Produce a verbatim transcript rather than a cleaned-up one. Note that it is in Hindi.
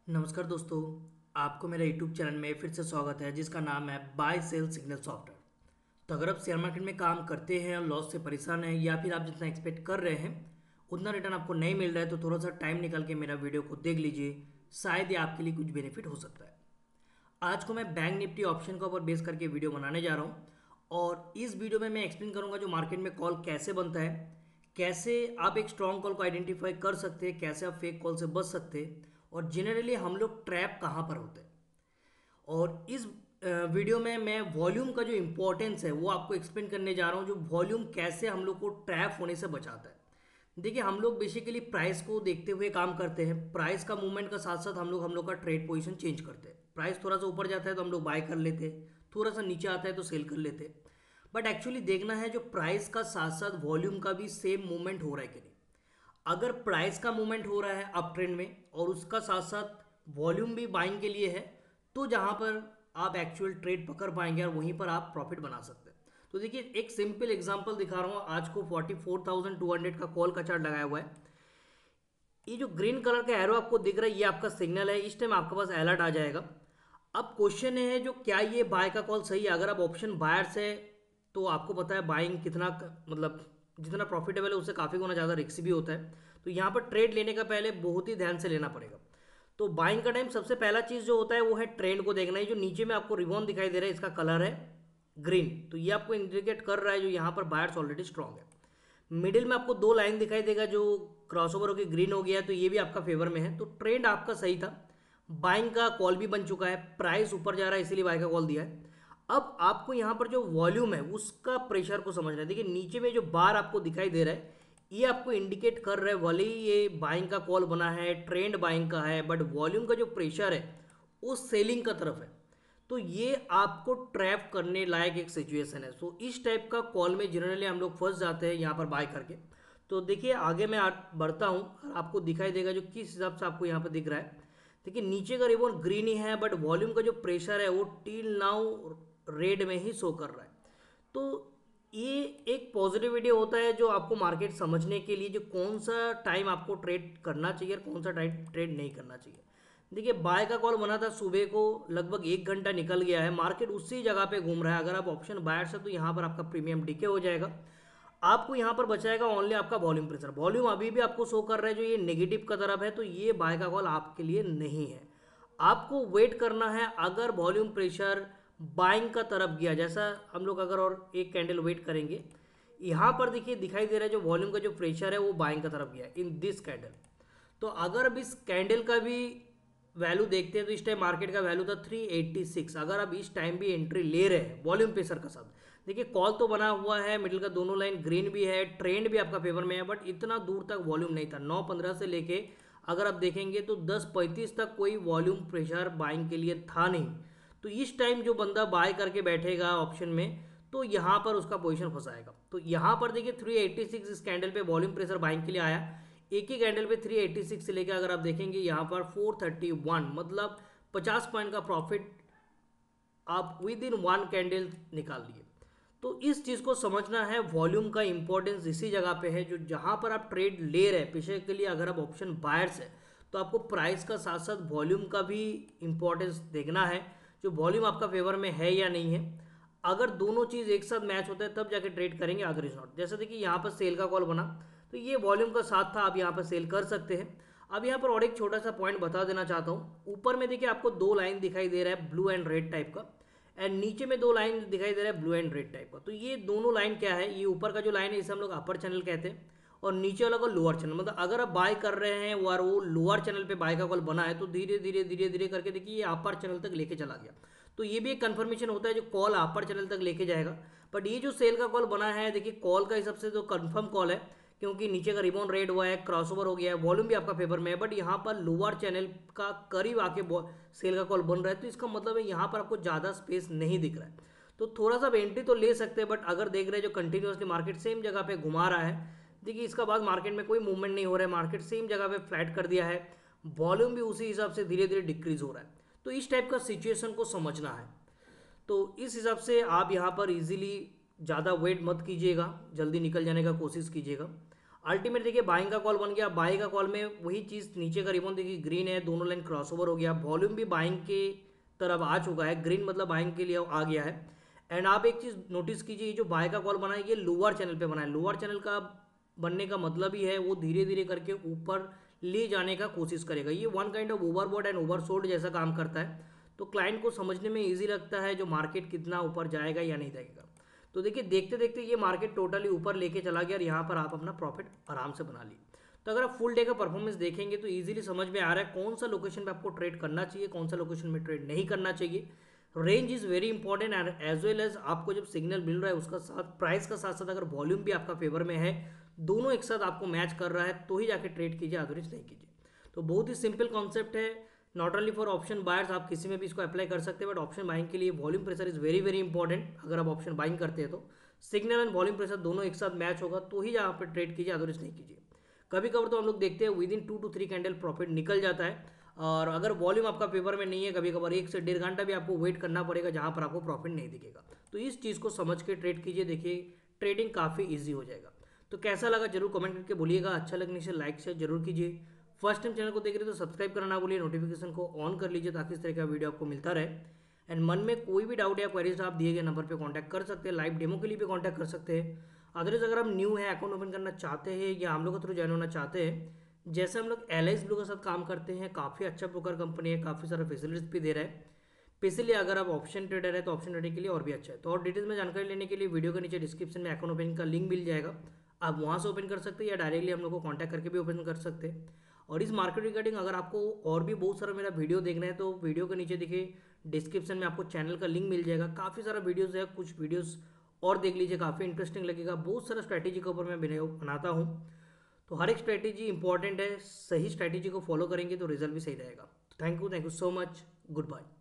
नमस्कार दोस्तों। आपको मेरा यूट्यूब चैनल में फिर से स्वागत है जिसका नाम है बाय सेल सिग्नल सॉफ्टवेयर। तो अगर आप शेयर मार्केट में काम करते हैं और लॉस से परेशान हैं या फिर आप जितना एक्सपेक्ट कर रहे हैं उतना रिटर्न आपको नहीं मिल रहा है तो थोड़ा सा टाइम निकाल के मेरा वीडियो को देख लीजिए, शायद ये आपके लिए कुछ बेनिफिट हो सकता है। आज को मैं बैंक निफ्टी ऑप्शन के ऊपर बेस करके वीडियो बनाने जा रहा हूँ और इस वीडियो में मैं एक्सप्लेन करूँगा जो मार्केट में कॉल कैसे बनता है, कैसे आप एक स्ट्रॉन्ग कॉल को आइडेंटिफाई कर सकते हैं, कैसे आप फेक कॉल से बच सकते हैं और जनरली हम लोग ट्रैप कहाँ पर होते हैं। और इस अ, वीडियो में मैं वॉल्यूम का जो इम्पोर्टेंस है वो आपको एक्सप्लेन करने जा रहा हूँ, जो वॉल्यूम कैसे हम लोग को ट्रैप होने से बचाता है। देखिए, हम लोग बेसिकली प्राइस को देखते हुए काम करते हैं। प्राइस का मूवमेंट का साथ साथ हम लोग हम लोग का ट्रेड पोजीशन चेंज करते हैं। प्राइस थोड़ा सा ऊपर जाता है तो हम लोग बाय कर लेते हैं, थोड़ा सा नीचे आता है तो सेल कर लेते हैं। बट एक्चुअली देखना है जो प्राइस का साथ साथ वॉल्यूम का भी सेम मूवमेंट हो रहा है कि नहीं। अगर प्राइस का मूवमेंट हो रहा है अप ट्रेंड में और उसका साथ साथ वॉल्यूम भी बाइंग के लिए है, तो जहां पर आप एक्चुअल ट्रेड पकड़ पाएंगे और वहीं पर आप प्रॉफिट बना सकते हैं। तो देखिए, एक सिंपल एग्जांपल दिखा रहा हूँ। आज को forty four thousand two hundred का कॉल का चार्ट लगाया हुआ है। ये जो ग्रीन कलर का एरो आपको दिख रहा है ये आपका सिग्नल है। इस टाइम आपके पास अलर्ट आ जाएगा। अब क्वेश्चन है जो क्या ये बाय का कॉल सही है। अगर आप ऑप्शन बायर्स है तो आपको पता है बाइंग कितना मतलब जितना प्रॉफिटेबल है उससे काफ़ी गुना ज़्यादा रिस्क भी होता है। तो यहाँ पर ट्रेड लेने का पहले बहुत ही ध्यान से लेना पड़ेगा। तो बाइंग का टाइम सबसे पहला चीज़ जो होता है वो है ट्रेंड को देखना है। जो नीचे में आपको रिबॉन दिखाई दे रहा है इसका कलर है ग्रीन, तो ये आपको इंडिकेट कर रहा है जो यहाँ पर बायर्स ऑलरेडी स्ट्रांग है। मिडिल में आपको दो लाइन दिखाई देगा जो क्रॉसओवर होकर ग्रीन हो गया, तो ये भी आपका फेवर में है। तो ट्रेंड आपका सही था, बाइंग का कॉल भी बन चुका है, प्राइस ऊपर जा रहा है इसीलिए बाय का कॉल दिया है। अब आपको यहाँ पर जो वॉल्यूम है उसका प्रेशर को समझना है। देखिए, नीचे में जो बार आपको दिखाई दे रहा है ये आपको इंडिकेट कर रहा है भले ही ये बाइंग का कॉल बना है, ट्रेंड बाइंग का है, बट वॉल्यूम का जो प्रेशर है वो सेलिंग का तरफ है। तो ये आपको ट्रैप करने लायक एक सिचुएशन है। सो इस टाइप का कॉल में जनरली हम लोग फंस जाते हैं यहाँ पर बाय करके। तो देखिए, आगे मैं आ- बढ़ता हूँ और आपको दिखाई देगा जो किस हिसाब से आपको यहाँ पर दिख रहा है। देखिए, नीचे का रिबन ग्रीन ही है बट वॉल्यूम का जो प्रेशर है वो टिल नाउ रेड में ही शो कर रहा है। तो ये एक पॉजिटिविटी होता है जो आपको मार्केट समझने के लिए जो कौन सा टाइम आपको ट्रेड करना चाहिए और कौन सा टाइम ट्रेड नहीं करना चाहिए। देखिए, बाय का कॉल बना था सुबह को, लगभग एक घंटा निकल गया है, मार्केट उसी जगह पे घूम रहा है। अगर आप ऑप्शन बायर्स है तो यहाँ पर आपका प्रीमियम डीके हो जाएगा। आपको यहाँ पर बचाएगा ओनली आपका वॉल्यूम प्रेशर। वॉल्यूम अभी भी आपको शो कर रहा है जो ये नेगेटिव का तरफ है, तो ये बाय का कॉल आपके लिए नहीं है। आपको वेट करना है। अगर वॉल्यूम प्रेशर बाइंग का तरफ गया, जैसा हम लोग अगर और एक कैंडल वेट करेंगे, यहाँ पर देखिए दिखाई दे रहा है जो वॉल्यूम का जो प्रेशर है वो बाइंग का तरफ गया इन दिस कैंडल। तो अगर अब इस कैंडल का भी वैल्यू देखते हैं तो इस टाइम मार्केट का वैल्यू था थ्री एट्टी सिक्स। अगर आप इस टाइम भी एंट्री ले रहे हैं वॉल्यूम प्रेशर का साथ, देखिए कॉल तो बना हुआ है, मिडिल का दोनों लाइन ग्रीन भी है, ट्रेंड भी आपका फेवर में है, बट इतना दूर तक वॉल्यूम नहीं था। नौ पंद्रह से लेके अगर आप देखेंगे तो दस पैंतीस तक कोई वॉल्यूम प्रेशर बाइंग के लिए था नहीं। तो इस टाइम जो बंदा बाय करके बैठेगा ऑप्शन में तो यहाँ पर उसका पोजीशन फंसाएगा। तो यहाँ पर देखिए थ्री एट्टी सिक्स इस कैंडल पे वॉल्यूम प्रेशर बाइंग के लिए आया। एक ही कैंडल पे थ्री एट्टी सिक्स से लेकर अगर आप देखेंगे यहाँ पर फोर थर्टी वन, मतलब पचास पॉइंट का प्रॉफिट आप विद इन वन कैंडल निकाल लिए। तो इस चीज़ को समझना है, वॉल्यूम का इंपॉर्टेंस इसी जगह पे है जो जहाँ पर आप ट्रेड ले रहे हैं पेशे के लिए। अगर आप ऑप्शन बायर्स है तो आपको प्राइस का साथ साथ वॉल्यूम का भी इंपॉर्टेंस देखना है, जो वॉल्यूम आपका फेवर में है या नहीं है। अगर दोनों चीज़ एक साथ मैच होता है तब जाके ट्रेड करेंगे, अदर इज नॉट। जैसे देखिए यहाँ पर सेल का कॉल बना तो ये वॉल्यूम का साथ था, आप यहाँ पर सेल कर सकते हैं। अब यहाँ पर और एक छोटा सा पॉइंट बता देना चाहता हूँ। ऊपर में देखिए आपको दो लाइन दिखाई दे रहा है ब्लू एंड रेड टाइप का, एंड नीचे में दो लाइन दिखाई दे रहा है ब्लू एंड रेड टाइप का। तो ये दोनों लाइन क्या है, ये ऊपर का जो लाइन है इसे हम लोग अपर चैनल कहते हैं और नीचे वाला को लोअर चैनल। मतलब अगर आप बाय कर रहे हैं और वो लोअर चैनल पे बाय का कॉल बना है तो धीरे धीरे धीरे धीरे करके देखिए ये अपर चैनल तक लेके चला गया। तो ये भी एक कंफर्मेशन होता है जो कॉल अपर चैनल तक लेके जाएगा। बट ये जो सेल का कॉल बना है, देखिए कॉल का हिसाब से तो कंफर्म कॉल है क्योंकि नीचे का रिबॉन रेड हुआ है, क्रॉसओवर हो गया है, वॉल्यूम भी आपका फेवर में है, बट यहाँ पर लोअर चैनल का करीब आके सेल का कॉल बन रहा है। तो इसका मतलब है यहाँ पर आपको ज़्यादा स्पेस नहीं दिख रहा है। तो थोड़ा सा एंट्री तो ले सकते हैं, बट अगर देख रहे हैं जो कंटिन्यूसली मार्केट सेम जगह पे घुमा रहा है, देखिए इसका बाद मार्केट में कोई मूवमेंट नहीं हो रहा है, मार्केट सेम जगह पे फ्लैट कर दिया है, वॉल्यूम भी उसी हिसाब से धीरे धीरे डिक्रीज हो रहा है। तो इस टाइप का सिचुएशन को समझना है। तो इस हिसाब से आप यहाँ पर इजीली ज़्यादा वेट मत कीजिएगा, जल्दी निकल जाने का कोशिश कीजिएगा। अल्टीमेट देखिए बाइंग का कॉल बन गया, बाई का कॉल में वही चीज़, नीचे का रिबन देखिए ग्रीन है, दोनों लाइन क्रॉसओवर हो गया, वॉल्यूम भी बाइंग के तरफ आ चुका है, ग्रीन मतलब बाइंग के लिए आ गया है। एंड आप एक चीज़ नोटिस कीजिए, ये जो बाय का कॉल बना है ये लोअर चैनल पे बना है। लोअर चैनल का बनने का मतलब ही है वो धीरे धीरे करके ऊपर ले जाने का कोशिश करेगा। ये one kind of overbought and oversold जैसा काम करता है, तो क्लाइंट को समझने में ईजी लगता है जो मार्केट कितना ऊपर जाएगा या नहीं जाएगा। तो देखिए देखते देखते ये मार्केट टोटली ऊपर लेके चला गया और यहाँ पर आप अपना प्रॉफिट आराम से बना ली। तो अगर आप फुल डे का परफॉर्मेंस देखेंगे तो इजीली समझ में आ रहा है कौन सा लोकेशन पे आपको ट्रेड करना चाहिए, कौन सा लोकेशन में ट्रेड नहीं करना चाहिए। Range is very important and as well as आपको जब सिग्नल मिल रहा है उसका साथ प्राइस का साथ साथ अगर वॉल्यूम भी आपका फेवर में है, दोनों एक साथ आपको मैच कर रहा है तो ही जाके ट्रेड कीजिए, अदरवाइज नहीं कीजिए। तो बहुत ही सिंपल कॉन्सेप्ट है, not only for option buyers, आप किसी में भी इसको अप्लाई कर सकते हैं, बट ऑप्शन बाइंग के लिए volume pressure is very very important. अगर आप ऑप्शन बाइंग करते हैं तो सिग्नल एंड वॉल्यूम प्रेशर दोनों एक साथ मैच होगा तो ही यहाँ पर ट्रेड कीजिए, अदरवाइज नहीं कीजिए। कभी कभी तो हम लोग देखते हैं within two two three candle profit निकल जाता है, और अगर वॉल्यूम आपका फेवर में नहीं है कभी कभार एक से डेढ़ घंटा भी आपको वेट करना पड़ेगा जहाँ पर आपको प्रॉफिट नहीं दिखेगा। तो इस चीज़ को समझ के ट्रेड कीजिए, देखिए ट्रेडिंग काफ़ी ईजी हो जाएगा। तो कैसा लगा जरूर कमेंट करके बोलिएगा, अच्छा लगने से लाइक शेयर जरूर कीजिए। फर्स्ट टाइम चैनल को देख रहे तो सब्सक्राइब करना ना भूलिए, नोटिफिकेशन को ऑन कर लीजिए ताकि इस तरह का वीडियो आपको मिलता रहे। एंड मन में कोई भी डाउट या क्वेरीज आप दिए गए नंबर पे कांटेक्ट कर सकते हैं, लाइव डेमो के लिए भी कांटेक्ट कर सकते हैं। अदरवाइज अगर आप न्यू है अकाउंट ओपन करना चाहते हैं या हम लोग के थ्रू ज्वाइन होना चाहते हैं, जैसे हम लोग एल आई ब्लू के साथ काम करते हैं, काफ़ी अच्छा ब्रोकर कंपनी है, काफ़ी सारा फैसिलिटीज भी दे रहा है। स्पेशली अगर आप ऑप्शन ट्रेडर है तो ऑप्शन ट्रेडिंग के लिए और भी अच्छा है। तो और डिटेल्स में जानकारी लेने के लिए वीडियो के नीचे डिस्क्रिप्शन में अकाउंट ओपनिंग का लिंक मिल जाएगा, आप वहाँ से ओपन कर सकते हैं या डायरेक्टली हम लोग को कॉन्टैक्ट करके भी ओपन कर सकते हैं। और इस मार्केट रिगार्डिंग अगर आपको और भी बहुत सारा मेरा वीडियो देखना है तो वीडियो के नीचे देखिए डिस्क्रिप्शन में आपको चैनल का लिंक मिल जाएगा, काफ़ी सारा वीडियोस है, कुछ वीडियोस और देख लीजिए, काफ़ी इंटरेस्टिंग लगेगा। बहुत सारा स्ट्रैटेजी के ऊपर मैं वीडियो बनाता हूँ, तो हर एक स्ट्रैटेजी इंपॉर्टेंट है, सही स्ट्रैटेजी को फॉलो करेंगे तो रिजल्ट भी सही रहेगा। तो thank you, thank you so much, good bye.